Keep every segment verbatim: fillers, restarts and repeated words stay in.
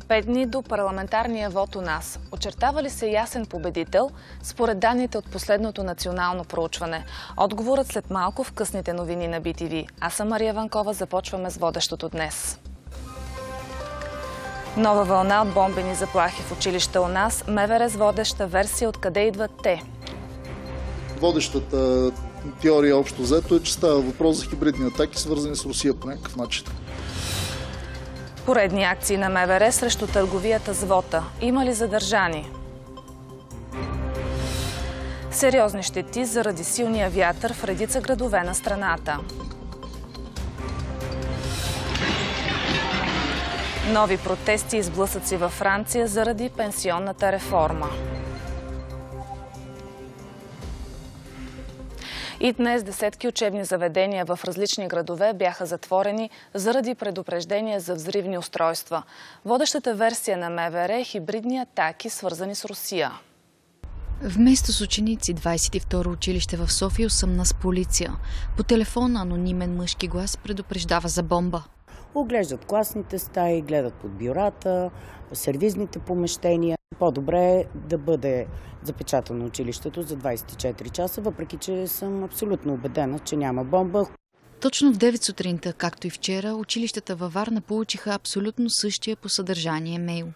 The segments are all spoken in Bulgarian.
Пет дни до парламентарния вод у нас. Очертава ли се ясен победител според данните от последното национално проучване? Отговорът след малко в късните новини на Би Ти Ви. Аз съм Мария Ванкова, започваме с водещото днес. Нова вълна от бомбени заплахи в училища у нас. МВР с водеща версия откъде идват те. Водещата теория общо взето е, че става въпрос за хибридни атаки, свързани с Русия по някакъв начин. Поредни акции на МВР срещу търговията с вота. Има ли задържани? Сериозни щети заради силния вятър в редица градове на страната. Нови протести и сблъсъци във Франция заради пенсионната реформа. И днес десетки учебни заведения в различни градове бяха затворени заради предупреждения за взривни устройства. Водещата версия на МВР е хибридни атаки, свързани с Русия. Вместо с ученици, двадесет и второ училище в София осъмна с полиция. По телефона анонимен мъжки глас предупреждава за бомба. Оглеждат класните стаи, гледат под бюрата, сервизните помещения. По-добре е да бъде запечатано училището за двадесет и четири часа, въпреки че съм абсолютно убедена, че няма бомба. Точно в девет сутринта, както и вчера, училищата във Варна получиха абсолютно същия по съдържание мейл.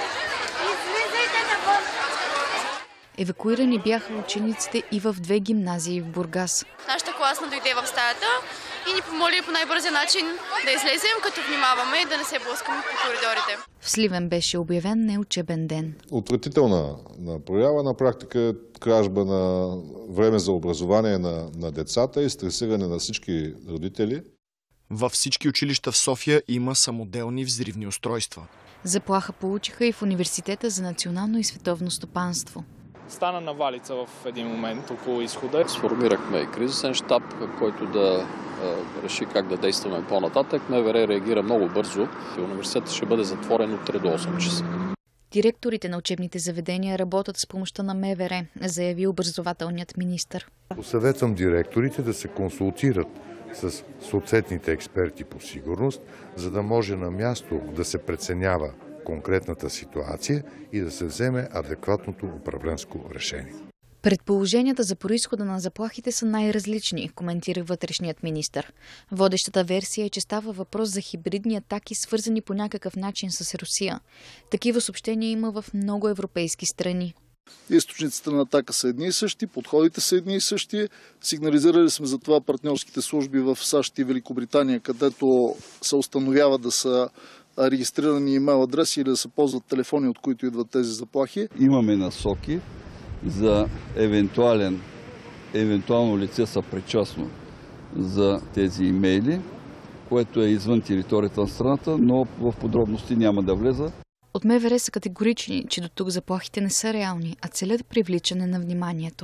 Евакуирани бяха учениците и в две гимназии в Бургас. Нашата класна дойде в стаята и ни помоли по най-бързия начин да излезем, като внимаваме и да не се блъскаме по коридорите. В Сливен беше обявен неучебен ден. Отвратителна на проява на практика, кражба на време за образование на, на децата и стресиране на всички родители. Във всички училища в София има самоделни взривни устройства. Заплаха получиха и в Университета за национално и световно стопанство. Стана навалица в един момент около изхода. Сформирахме кризисен щаб, който да е, реши как да действаме по-нататък. МВР реагира много бързо. Университетът ще бъде затворен от три до осем часа. Директорите на учебните заведения работят с помощта на МВР, заяви образователният министър. Посъветвам директорите да се консултират с съответните експерти по сигурност, за да може на място да се преценява конкретната ситуация и да се вземе адекватното управленско решение. Предположенията за произхода на заплахите са най-различни, коментира вътрешният министър. Водещата версия е, че става въпрос за хибридни атаки, свързани по някакъв начин с Русия. Такива съобщения има в много европейски страни. Източниците на атака са едни и същи, подходите са едни и същи. Сигнализирали сме за това партньорските служби в САЩ и Великобритания, където се установява да са регистрирани имейл адреси или да се ползват телефони, от които идват тези заплахи. Имаме насоки за евентуален, евентуално лице съпричастно за тези имейли, което е извън територията на страната, но в подробности няма да влеза. От МВР са категорични, че до тук заплахите не са реални, а целят привличане на вниманието.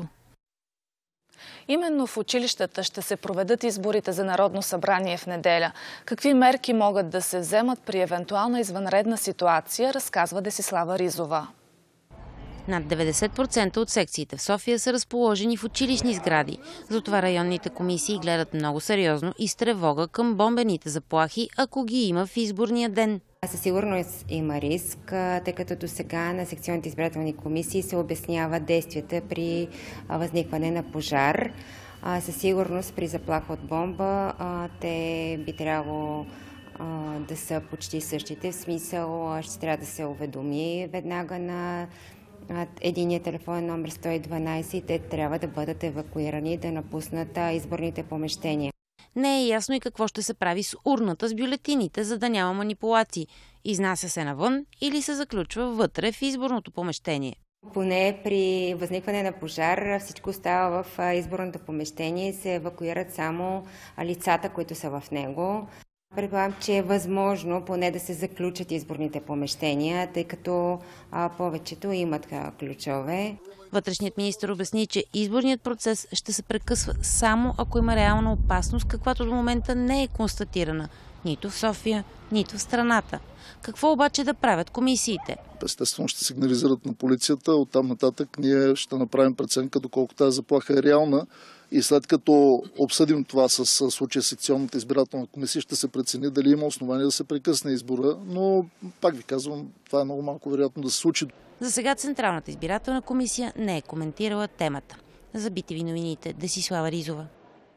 Именно в училищата ще се проведат изборите за Народно събрание в неделя. Какви мерки могат да се вземат при евентуална извънредна ситуация, разказва Десислава Ризова. Над деветдесет процента от секциите в София са разположени в училищни сгради. Затова районните комисии гледат много сериозно и с тревога към бомбените заплахи, ако ги има в изборния ден. Със сигурност има риск, тъй като до сега на секционните избирателни комисии се обясняват действията при възникване на пожар. Със сигурност при заплаха от бомба те би трябвало да са почти същите. В смисъл ще трябва да се уведоми веднага на единия телефонен номер сто и дванадесет и те трябва да бъдат евакуирани и да напуснат изборните помещения. Не е ясно и какво ще се прави с урната с бюлетините, за да няма манипулации. Изнася се навън или се заключва вътре в изборното помещение. Поне при възникване на пожар всичко става в изборното помещение и се евакуират само лицата, които са в него. Предполагам, че е възможно поне да се заключат изборните помещения, тъй като а, повечето имат ключове. Вътрешният министър обясни, че изборният процес ще се прекъсва само ако има реална опасност, каквато до момента не е констатирана. нито в София, нито в страната. Какво обаче да правят комисиите? Естествено ще сигнализират на полицията. Оттам нататък ние ще направим преценка доколко тази заплаха е реална и след като обсъдим това с случая секционната избирателна комисия, ще се прецени дали има основание да се прекъсне избора, но пак ви казвам, това е много малко вероятно да се случи. За сега Централната избирателна комисия не е коментирала темата. За би ти ви новините, Десислава Ризова.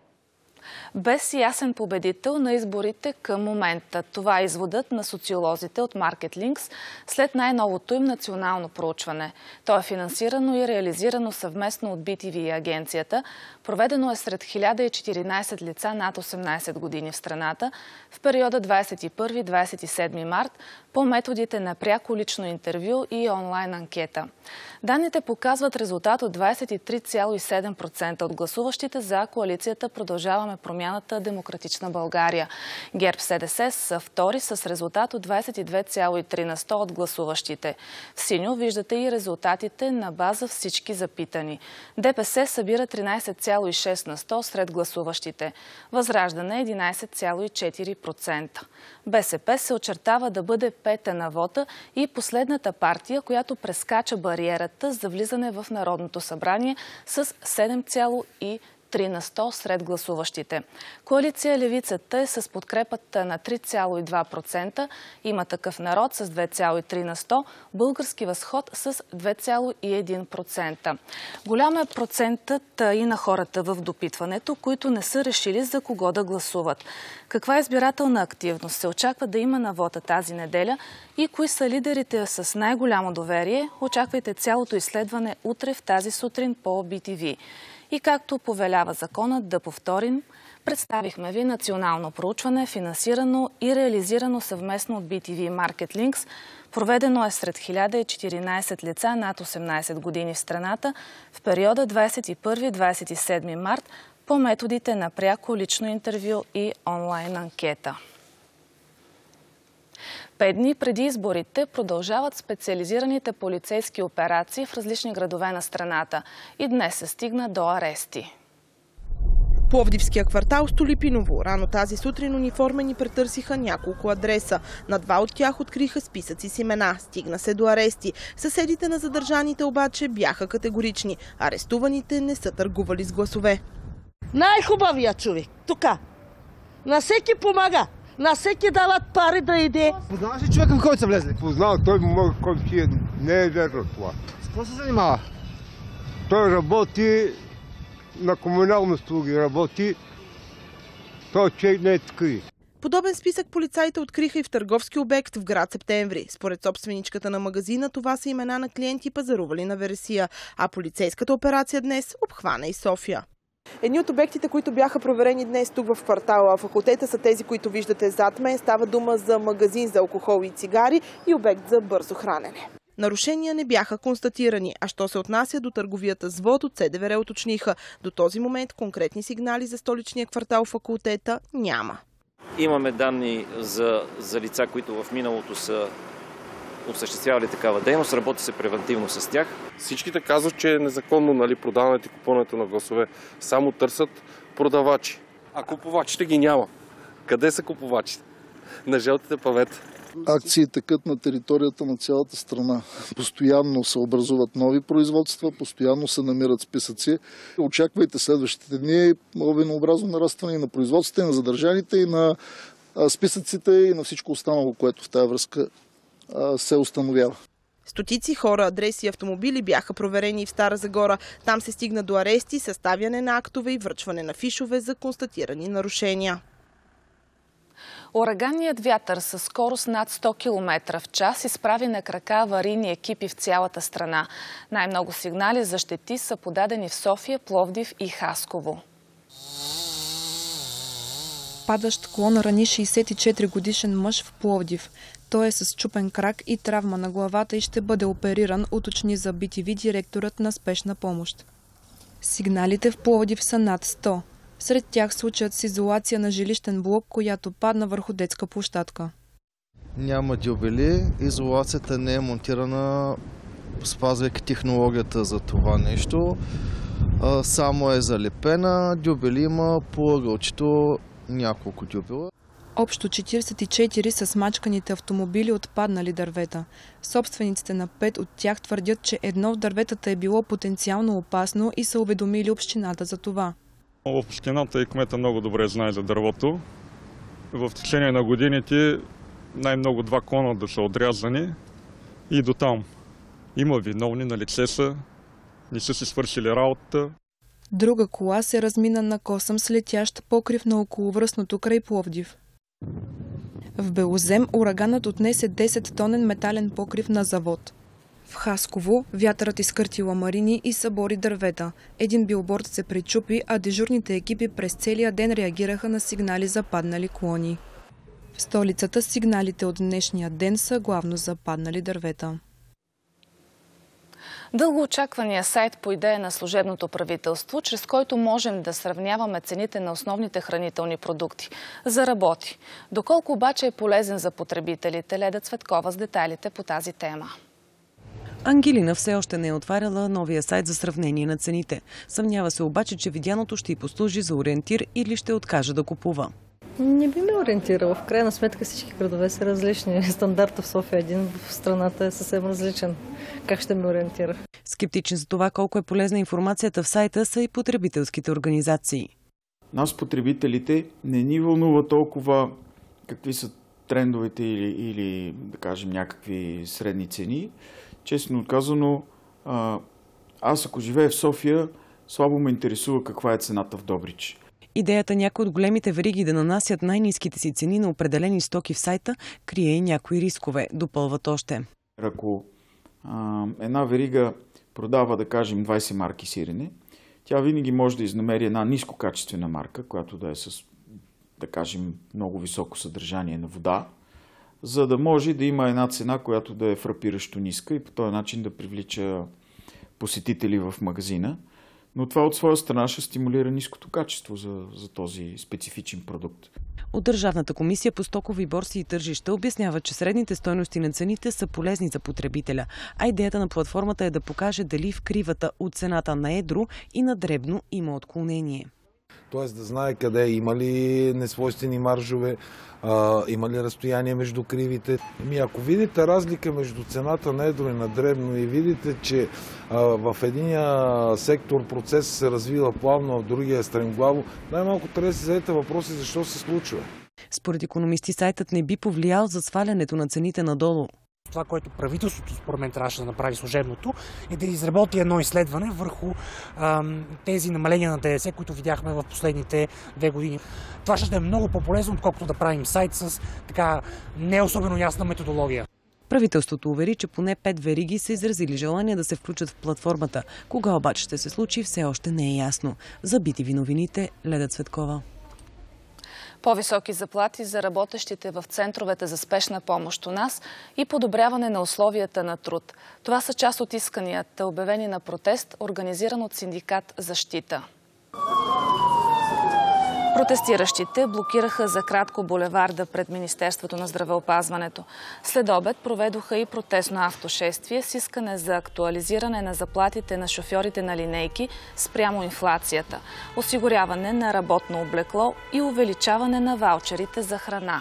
Без ясен победител на изборите към момента. Това е изводът на социолозите от MarketLinks след най-новото им национално проучване. То е финансирано и реализирано съвместно от би ти ви и агенцията. Проведено е сред хиляда и четиринадесет лица над осемнадесет години в страната в периода двадесет и първи до двадесет и седми март по методите на пряко лично интервю и онлайн анкета. Данните показват резултат от двадесет и три цяло и седем процента от гласуващите за коалицията Продължаваме промяната Демократична България. ГЕРБ-СДС са втори с резултат от двадесет и две цяло и три на сто от гласуващите. В синьо виждате и резултатите на база всички запитани. ДПС събира тринадесет цяло и шест на сто сред гласуващите. Възраждане единадесет цяло и четири процента. БСП се очертава да бъде пета на вота и последната партия, която прескача бариерата за влизане в Народното събрание с седем цяло и три на сто сред гласуващите. Коалиция Левицата е с подкрепата на три цяло и два процента, Има такъв народ с две цяло и три на сто, Български възход с две цяло и един процента. Голям е процентът и на хората в допитването, които не са решили за кого да гласуват. Каква избирателна активност се очаква да има на вота тази неделя и кои са лидерите с най-голямо доверие? Очаквайте цялото изследване утре в тази сутрин по би ти ви. И както повелява законът, да повторим, представихме ви национално проучване, финансирано и реализирано съвместно от би ти ви и MarketLinks. Проведено е сред хиляда и четиринадесет лица над осемнадесет години в страната в периода двадесет и първи до двадесет и седми март по методите на пряко лично интервю и онлайн анкета. Пет дни преди изборите продължават специализираните полицейски операции в различни градове на страната. И днес се стигна до арести. Пловдивския квартал Столипиново. Рано тази сутрин униформени претърсиха няколко адреса. На два от тях откриха списъци с имена. Стигна се до арести. Съседите на задържаните обаче бяха категорични. Арестуваните не са търгували с гласове. Най-хубавия човек. Тука. На всеки помага. На всеки дават пари да иде. Познаваш ли човека, в който са влезли? Познавам, той който си е, не е верно това. С какво се занимава? Той работи на комунални услуги, работи. Той човек не е такъв. Подобен списък полицаите откриха и в търговски обект в град Септември. Според собственичката на магазина, това са имена на клиенти, пазарували на вересия, а полицейската операция днес обхвана и София. Едни от обектите, които бяха проверени днес тук в квартала Факултета, са тези, които виждате зад мен. Става дума за магазин за алкохол и цигари и обект за бързо хранене. Нарушения не бяха констатирани, а що се отнася до търговията с вод, от СДВР уточниха. До този момент конкретни сигнали за столичния квартал Факултета няма. Имаме данни за, за лица, които в миналото са осъществявали такава дейност, работи се превентивно с тях. Всичките казват, че е незаконно, нали, продаването и купуването на гласове. Само търсят продавачи. А купувачите ги няма. Къде са купувачите? На жълтите павета. Акции текат на територията на цялата страна. Постоянно се образуват нови производства, постоянно се намират списъци. Очаквайте следващите дни лавинообразно нарастване и на производствата, и на задържаните, и на списъците, и на всичко останало, което в тази връзка се установява. Стотици хора, адреси и автомобили бяха проверени и в Стара Загора. Там се стигна до арести, съставяне на актове и връчване на фишове за констатирани нарушения. Ураганният вятър със скорост над сто километра в час изправи на крака аварийни екипи в цялата страна. Най-много сигнали за щети са подадени в София, Пловдив и Хасково. Падащ клон рани шейсет и четири годишен мъж в Пловдив. Той е с счупен крак и травма на главата и ще бъде опериран, уточни за би ти ви директорът на спешна помощ. Сигналите в Пловдив са над сто. Сред тях случаят с изолация на жилищен блок, която падна върху детска площадка. Няма дюбели, изолацията не е монтирана, спазвайки технологията за това нещо. Само е залепена, дюбели има по ъгълчето няколко дюбела. Общо четиридесет и четири са смачканите автомобили от паднали дървета. Собствениците на пет от тях твърдят, че едно от дърветата е било потенциално опасно и са уведомили общината за това. В общината и кмета много добре знае за дървото. В течение на годините най-много два клона да са отрязани и до там. Има виновни, на лице са, не са си свършили работата. Друга кола се размина на косъм с летящ покрив на околовръстното край Пловдив. В Белозем ураганът отнесе десет тонен метален покрив на завод. В Хасково вятърът изкърти ламарини и събори дървета. Един билборд се пречупи, а дежурните екипи през целия ден реагираха на сигнали за паднали клони. В столицата сигналите от днешния ден са главно за паднали дървета. Дългоочаквания сайт по идея на служебното правителство, чрез който можем да сравняваме цените на основните хранителни продукти, заработи. Доколко обаче е полезен за потребителите, Леда Цветкова с детайлите по тази тема. Ангелина все още не е отваряла новия сайт за сравнение на цените. Съмнява се обаче, че видяното ще й послужи за ориентир или ще откаже да купува. Не би ме ориентирала. В крайна сметка всички градове са различни. Стандарта в София един, в страната е съвсем различен. Как ще ме ориентира? Скептични за това колко е полезна информацията в сайта са и потребителските организации. Нас, потребителите, не ни вълнува толкова какви са трендовете или, или да кажем, някакви средни цени. Честно казано, аз ако живея в София, слабо ме интересува каква е цената в Добрич. Идеята някои от големите вериги да нанасят най-ниските си цени на определени стоки в сайта крие и някои рискове, допълват още. Ако а, една верига продава, да кажем, двайсет марки сирене, тя винаги може да изнамери една нискокачествена марка, която да е с, да кажем, много високо съдържание на вода, за да може да има една цена, която да е фрапиращо ниска и по този начин да привлича посетители в магазина. Но това от своя страна ще стимулира ниското качество за, за този специфичен продукт. От Държавната комисия по стокови борси и тържища обяснява, че средните стойности на цените са полезни за потребителя, а идеята на платформата е да покаже дали в кривата от цената на едро и на дребно има отклонение. Тоест да знае къде има ли несвойствени маржове, а, има ли разстояние между кривите. Ами ако видите разлика между цената на едро и на дребно и видите, че а, в единия сектор процес се развива плавно, а в другия стремглаво, най-малко трябва да се зададете въпроси защо се случва. Според икономисти сайтът не би повлиял за свалянето на цените надолу. Това, което правителството, според мен, трябваше да направи служебното, е да изработи едно изследване върху ам, тези намаления на ДДС, които видяхме в последните две години. Това ще е много по-полезно, отколкото да правим сайт с така не особено ясна методология. Правителството увери, че поне пет вериги са изразили желание да се включат в платформата. Кога обаче ще се случи, все още не е ясно. За би ти ви новините, Леда Цветкова. По-високи заплати за работещите в центровете за спешна помощ у нас и подобряване на условията на труд. Това са част от исканията, обявени на протест, организиран от синдикат «Защита». Протестиращите блокираха за кратко булеварда пред Министерството на здравеопазването. След обед проведоха и протестно автошествие с искане за актуализиране на заплатите на шофьорите на линейки спрямо инфлацията, осигуряване на работно облекло и увеличаване на ваучерите за храна.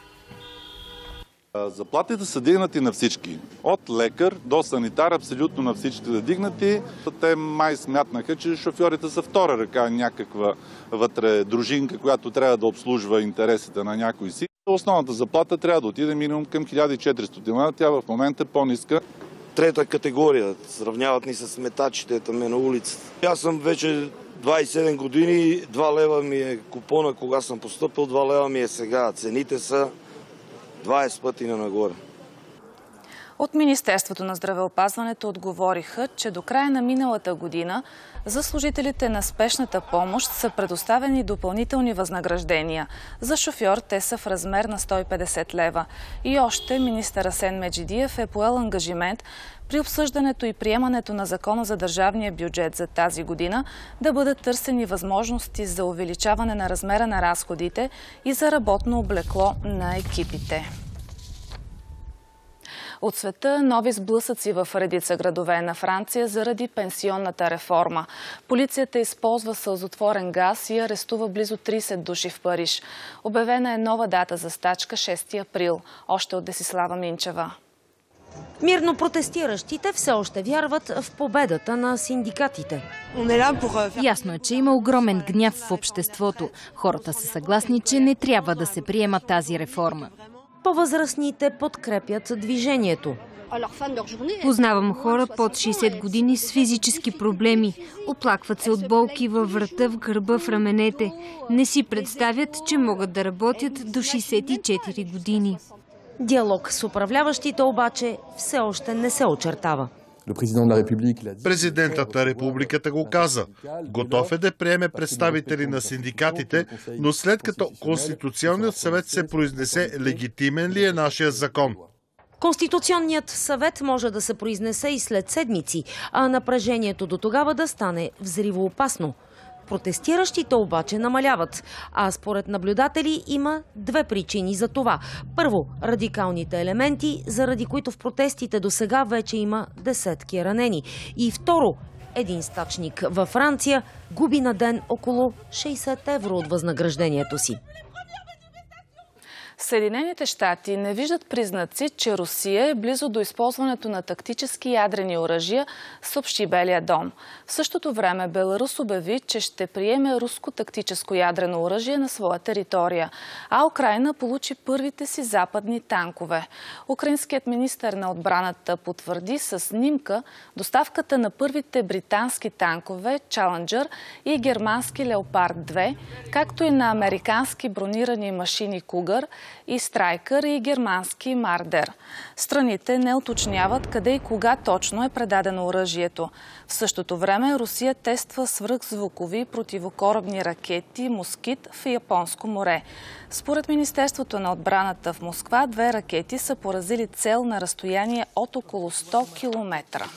Заплатите са дигнати на всички. От лекар до санитар, абсолютно на всички да дигнати. Те май смятнаха, че шофьорите са втора ръка, някаква вътре дружинка, която трябва да обслужва интересите на някой си. Основната заплата трябва да отиде минимум към хиляда и четиристотин лева. Тя в момента е по-ниска. Трета категория. Сравняват ни с метачите там на улицата. Аз съм вече двайсет и седем години, два лева ми е купона, кога съм постъпил, два лева ми е сега. Цените са двайсет пъти на нагоре. От Министерството на здравеопазването отговориха, че до края на миналата година за служителите на спешната помощ са предоставени допълнителни възнаграждения. За шофьор те са в размер на сто и петдесет лева. И още министър Асен Меджидиев е поел ангажимент при обсъждането и приемането на закона за държавния бюджет за тази година да бъдат търсени възможности за увеличаване на размера на разходите и за работно облекло на екипите. От света нови сблъсъци в редица градове на Франция заради пенсионната реформа. Полицията използва сълзотворен газ и арестува близо трийсет души в Париж. Обявена е нова дата за стачка шести април. Още от Десислава Минчева. Мирно протестиращите все още вярват в победата на синдикатите. Ясно е, че има огромен гняв в обществото. Хората са съгласни, че не трябва да се приема тази реформа. По-възрастните подкрепят движението. Познавам хора под шейсет години с физически проблеми. Оплакват се от болки във врата, в гърба, в раменете. Не си представят, че могат да работят до шейсет и четири години. Диалог с управляващите обаче все още не се очертава. Президентът на републиката го каза. Готов е да приеме представители на синдикатите, но след като Конституционният съвет се произнесе легитимен ли е нашия закон. Конституционният съвет може да се произнесе и след седмици, а напрежението до тогава да стане взривоопасно. Протестиращите обаче намаляват, а според наблюдатели има две причини за това. Първо, радикалните елементи, заради които в протестите до сега вече има десетки ранени. И второ, един стачник във Франция губи на ден около шейсет евро от възнаграждението си. Съединените щати не виждат признаци, че Русия е близо до използването на тактически ядрени оръжия, съобщи Белия дом. В същото време Беларус обяви, че ще приеме руско тактическо ядрено оръжие на своя територия, а Украйна получи първите си западни танкове. Украинският министър на отбраната потвърди със снимка доставката на първите британски танкове Challenger и германски Леопард две, както и на американски бронирани машини Cougar и Страйкър и германски Мардер. Страните не уточняват къде и кога точно е предадено оръжието. В същото време Русия тества свръхзвукови противокорабни ракети Москит в Японско море. Според Министерството на отбраната в Москва, две ракети са поразили цел на разстояние от около сто километра.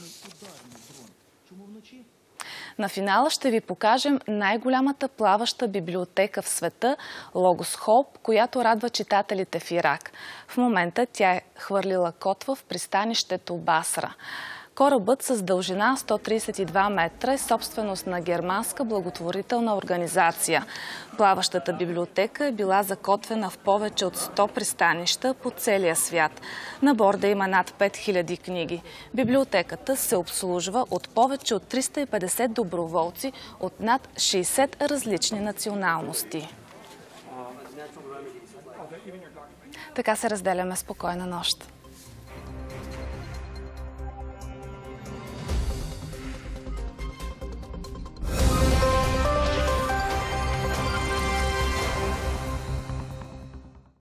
На финала ще ви покажем най-голямата плаваща библиотека в света – Логос Хоуп, която радва читателите в Ирак. В момента тя е хвърлила котва в пристанището Басра. Корабът с дължина сто трийсет и два метра е собственост на германска благотворителна организация. Плаващата библиотека е била закотвена в повече от сто пристанища по целия свят. На борда има над пет хиляди книги. Библиотеката се обслужва от повече от триста и петдесет доброволци от над шейсет различни националности. Така се разделяме. Спокойна нощ.